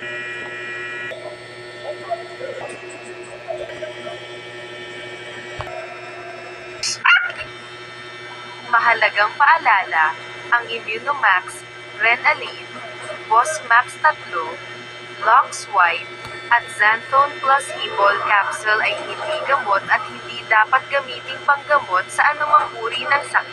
Mahalagang paalala, ang Immunomax, Renaline, Fosmax 3, Lox White, at Xanthone Plus Ebol Capsule ay hindi gamot at hindi dapat gamiting panggamot sa anumang uri ng sakit.